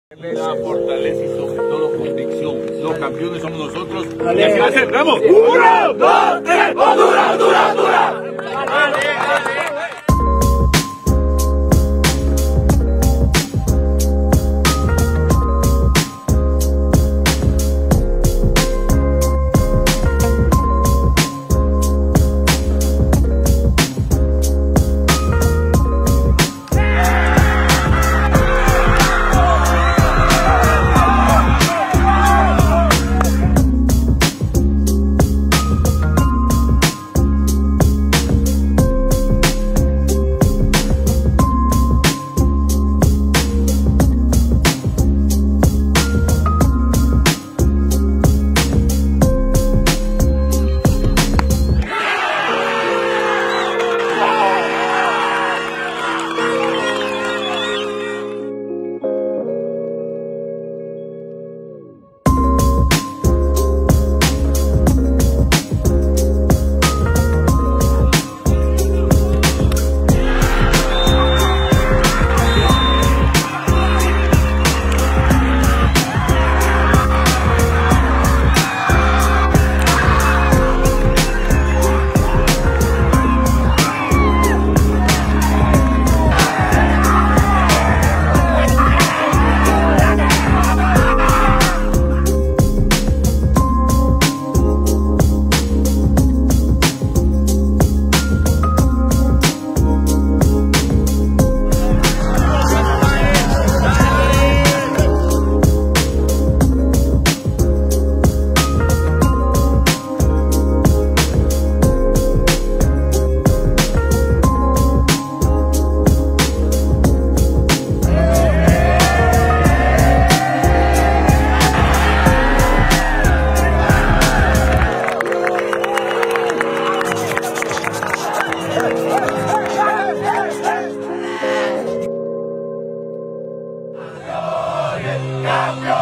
La fortaleza y sobre todo convicción. Los campeones somos nosotros. Dale. Y así va a ser. ¡Vamos! ¡Uno, dos, tres! ¡Honduras, Honduras, Honduras! ¡Campeón!